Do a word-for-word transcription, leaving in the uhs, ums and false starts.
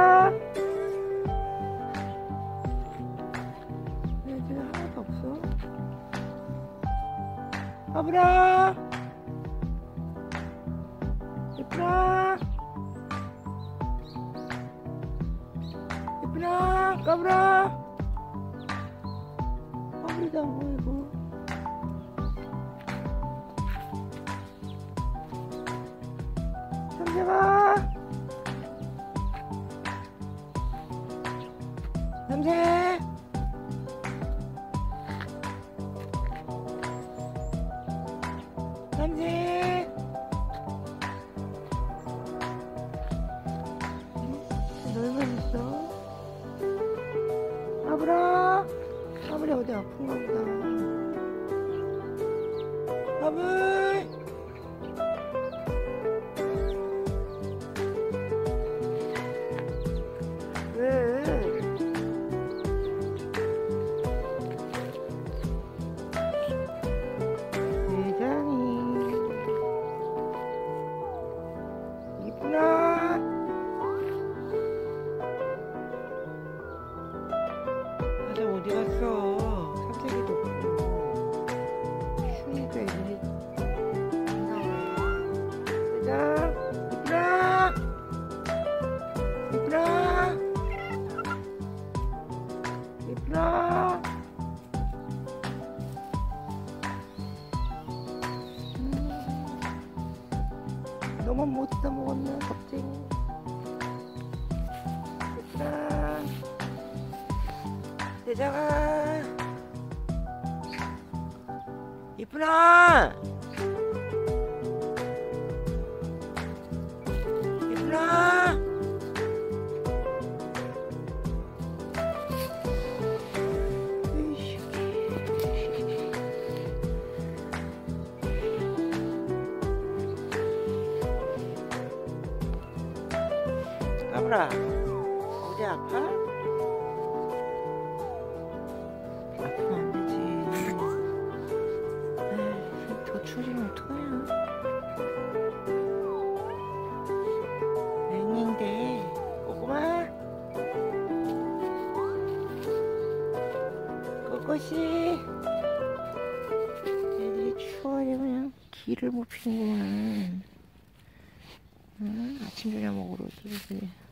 까불아. 애들 하나도 없어. 까불아. 예쁘나. 예쁘나. 까불아. 까불이도 안 보이고. 삼세가. 삼세. 삼세. 너희만 있어. 까불아. 까불이 어디 아픈가 보다. 까불. 왜? 대장이 이쁘나? 아들 어디 갔어? 삼색이도 없고 슈이도 애들이 안 나오네. 대장 이쁘나? 이쁘나? 이쁘나? 너만 못다 먹었네 갑자기. 예쁘나. 대장아 예쁘나. 예쁘나. 까불아 어디 아파? 아프면 안 되지. 에이, 더 추워지면 어떡하냐. 랭인데 꼬꼬마 꼬꼬씨 애들이 추워지면 그냥 기를 못 피는구만. 응? 아침 저녁 먹으러 오지.